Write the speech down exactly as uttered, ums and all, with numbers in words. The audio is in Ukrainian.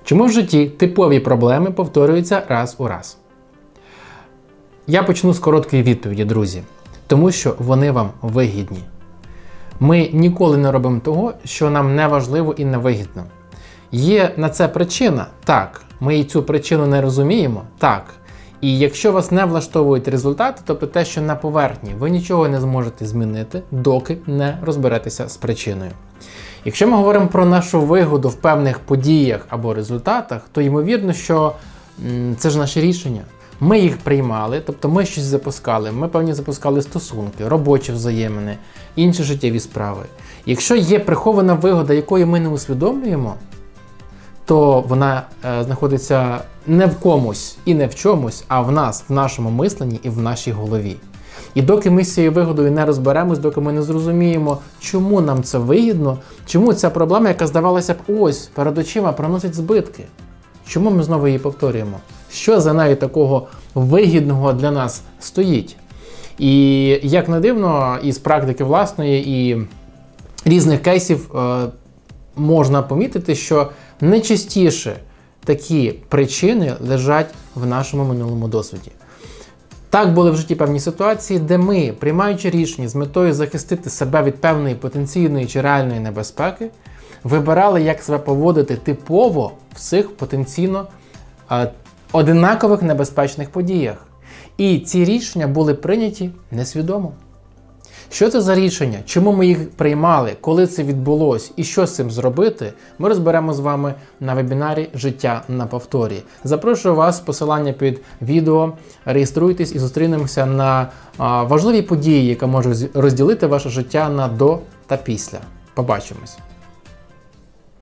Чому в житті типові проблеми повторюються раз у раз? Я почну з короткої відповіді, друзі. Тому що вони вам вигідні. Ми ніколи не робимо того, що нам не важливо і не вигідно. Є на це причина? Так. Ми і цю причину не розуміємо? Так. І якщо вас не влаштовують результати, тобто те, що на поверхні, ви нічого не зможете змінити, доки не розберетеся з причиною. Якщо ми говоримо про нашу вигоду в певних подіях або результатах, то ймовірно, що м, це ж наші рішення. Ми їх приймали, тобто ми щось запускали, ми певні запускали стосунки, робочі взаємини, інші життєві справи. Якщо є прихована вигода, якої ми не усвідомлюємо, то вона е, знаходиться не в комусь і не в чомусь, а в нас, в нашому мисленні і в нашій голові. І доки ми з цією вигодою не розберемось, доки ми не зрозуміємо, чому нам це вигідно, чому ця проблема, яка здавалася б ось перед очима, приносить збитки, чому ми знову її повторюємо? Що за нею такого вигідного для нас стоїть? І як не дивно, із практики власної і різних кейсів е, можна помітити, що найчастіше такі причини лежать в нашому минулому досвіді. Так були в житті певні ситуації, де ми, приймаючи рішення з метою захистити себе від певної потенційної чи реальної небезпеки, вибирали, як себе поводити типово в цих потенційно е, одинакових небезпечних подіях. І ці рішення були прийняті несвідомо. Що це за рішення? Чому ми їх приймали? Коли це відбулось? І що з цим зробити? Ми розберемо з вами на вебінарі «Життя на повторі». Запрошую вас, посилання під відео. Реєструйтесь і зустрінемося на а, важливій події, яка може розділити ваше життя на до та після. Побачимось!